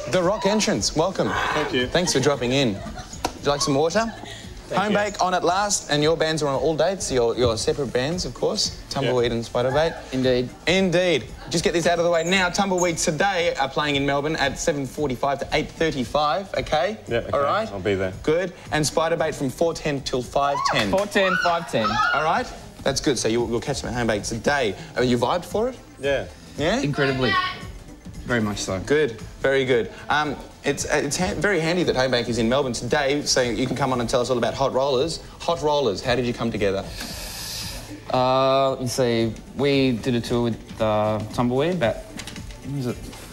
The Rock entrance, welcome. Thank you. Thanks for dropping in. Would you like some water? Home Bake on at last, and your bands are on all dates, your separate bands, of course, Tumbleweed and Spiderbait. Indeed. Indeed. Just get this out of the way now. Tumbleweed today are playing in Melbourne at 7:45 to 8:35, okay? Yeah, okay. All right? I'll be there. Good. And Spiderbait from 4:10 till 5:10. 4:10, 5:10. All right? That's good. So you'll catch them at Home Bake today. Are you vibed for it? Yeah. Yeah? Incredibly. Very much so. Good. Very good. It's very handy that Home Bake is in Melbourne today, so you can come on and tell us all about Hot Rollers. Hot Rollers, how did you come together? Let me see. We did a tour with Tumbleweed about, when was it?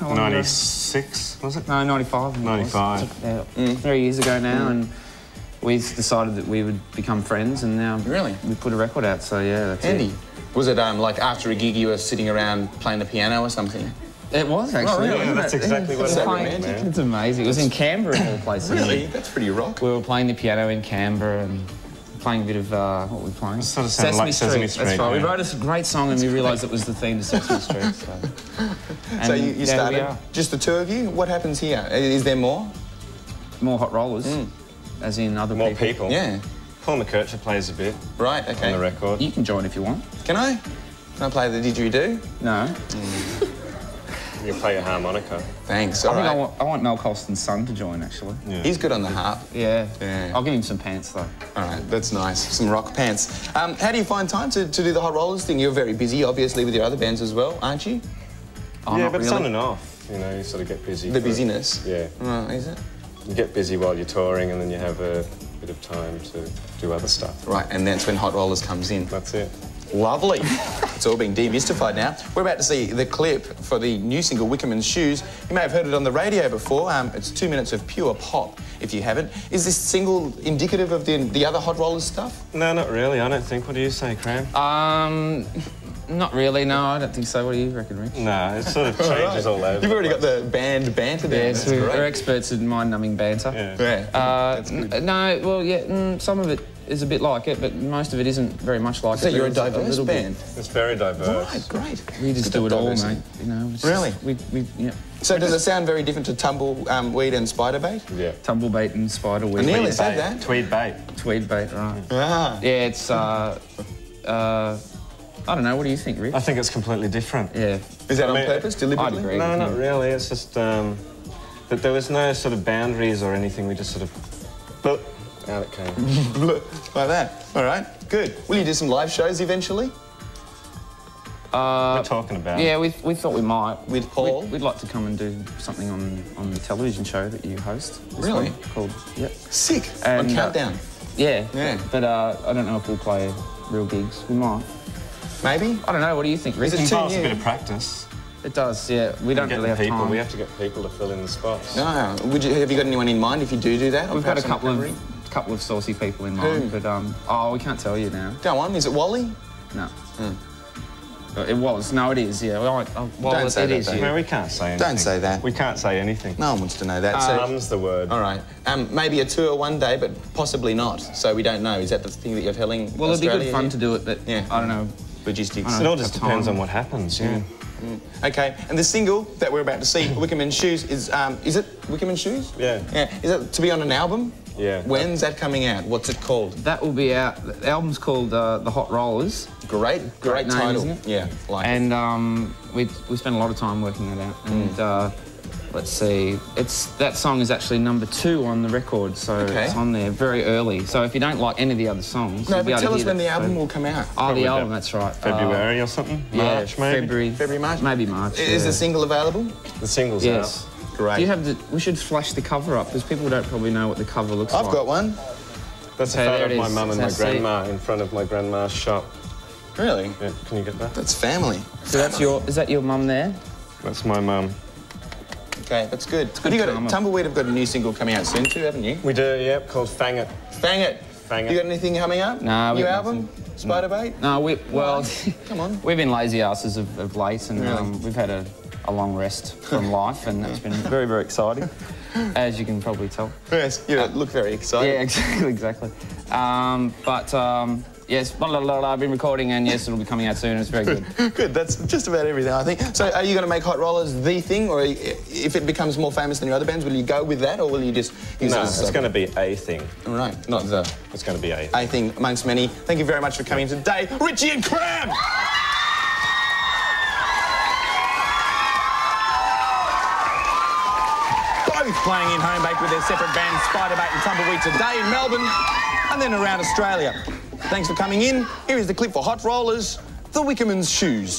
96, was it? No, 95. 95. Yeah, 3 years ago now, and we decided that we would become friends, and now we put a record out, so yeah, that's handy. it. Was it like after a gig you were sitting around playing the piano or something? It was actually. Oh, really? Yeah, that's exactly what happened, man. It's amazing. It was in Canberra of all places. Really? That's pretty rock. We were playing the piano in Canberra and playing a bit of, what were we playing? It sort of sounded like Sesame Street. That's right. Yeah. We wrote a great song and we realised it was the theme to Sesame Street. So you started, just the two of you? What happens here? Is there more? More Hot Rollers, as in other More people? Yeah. Paul McKercher plays a bit. Right, okay. On the record. You can join if you want. Can I? Can I play the didgeridoo? No. You can play your harmonica. Thanks, all right. I want Mel Colston's son to join, actually. Yeah. He's good on the harp. Yeah. Yeah. I'll give him some pants, though. All right, that's nice. Some rock pants. How do you find time to do the Hot Rollers thing? You're very busy, obviously, with your other bands as well, aren't you? Oh, yeah, but it's really. on and off. You know, you sort of get busy. The busyness? Yeah. Oh, is it? You get busy while you're touring, and then you have a bit of time to do other stuff. Right, and that's when Hot Rollers comes in. That's it. Lovely. It's all being demystified now. We're about to see the clip for the new single, Wickerman's Shoes. You may have heard it on the radio before. It's 2 minutes of pure pop, if you haven't. Is this single indicative of the other Hot Rollers stuff? No, not really, I don't think. What do you say, Kram? Not really, no, I don't think so. What do you reckon, Rich? No, it sort of changes all over. You've already got the band banter there. Yes, we're experts in mind-numbing banter. Yeah. That's good. No, well, yeah, some of it is a bit like it, but most of it isn't very much like it. So you're a diverse band? It's very diverse. Right, great. We just do it all, mate. You know, really? Yeah. So does it sound very different to Tumbleweed and Spiderbait? Yeah. Tumblebait and Spiderweed. I nearly said that. Tweed bait. Tweed bait, right. Ah. Yeah, it's, I don't know, what do you think, Rich? I think it's completely different. Yeah. Is that on purpose, deliberately? I'd agree. No, not really. It's just that there was no sort of boundaries or anything. We just sort of, bloop, out it came. Like that. All right, good. Will you do some live shows eventually? We're talking about Yeah, we thought we might. With Paul? We'd like to come and do something on the television show that you host. Really? Called, yep. Sick. And, on Countdown. Yeah. Yeah. But I don't know if we'll play real gigs. We might. Maybe? I don't know, what do you think, Rich? Is it It too involves a new? bit of practice. It does, yeah. We don't really have people. time. We have to get people to fill in the spots. No. Have you got anyone in mind if you do that? We've got a couple of saucy people in mind, but oh, we can't tell you now. Go on. Is it Wally? No. It was. No, it is. Yeah. Well, Don't say it that, is. though. Yeah. No, we can't say anything. Don't say that. We can't say anything. No one wants to know that. So, Mum's the word. all right. Maybe a tour one day, but possibly not. So we don't know. Is that the thing that you're telling Well, it'd be Australia good fun here? to do it, but Yeah. I don't know. Logistics. It all just depends on what happens, yeah. Okay, and the single that we're about to see, Wickerman's Shoes, is it Wickerman's Shoes? Yeah. Yeah. Is it to be on an album? Yeah. When's that coming out? What's it called? That will be out. The album's called The Hot Rollers. Great Great name, title. isn't it? Yeah, like it. And we spent a lot of time working that out. And let's see, that song is actually #2 on the record, so it's on there very early. So if you don't like any of the other songs, No, you'll be but able tell to us hear when that. the album will come out. Oh, the album, that's right. February or something? Yeah, March, maybe? February, March? Maybe March. Is the single available? The single's Yes. out. Great. Do you have we should flash the cover up, because people don't probably know what the cover looks like. I've got one. That's a Okay, photo there it of my is. mum and my Let's see. grandma in front of my grandma's shop. Really? Yeah, can you get that? That's family. So is that your mum there? That's my mum. Okay, that's good. good You got drama. Tumbleweed have got a new single coming out soon too, haven't you? We do, yep, called Fang It. Fang it. Fang it. You got anything coming up? No, New we've album? Spiderbait? No, well, Come on. we've been lazy asses of late, and Really? we've had a long rest from life, and that's been very, very exciting, as you can probably tell. Yes, you look very excited. Yeah, exactly. yes, blah, blah, blah, blah, I've been recording, and yes, it'll be coming out soon. It's very good. Good, that's just about everything, I think. So are you going to make Hot Rollers the thing, or if it becomes more famous than your other bands, will you go with that, or will you just use it as it's going to be a thing. All right, not the... It's going to be a thing amongst many. Thank you very much for coming today, Richie and Kram! Both playing in Homebake with their separate bands, Spiderbait and Tumbleweed, today in Melbourne, and then around Australia. Thanks for coming in. Here is the clip for Hot Rollers, the Wickerman's Shoes.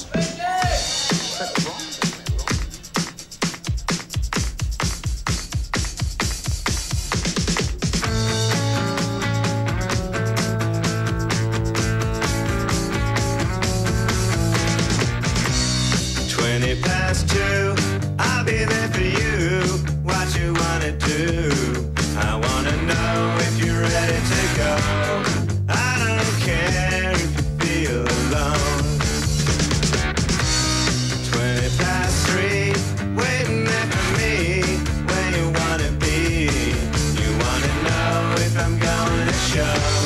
I'll be there for you. What you wanna do? I wanna know if you're ready to go. I don't care if you feel alone. 3:20, waiting there for me. Where you wanna be? You wanna know if I'm going to show.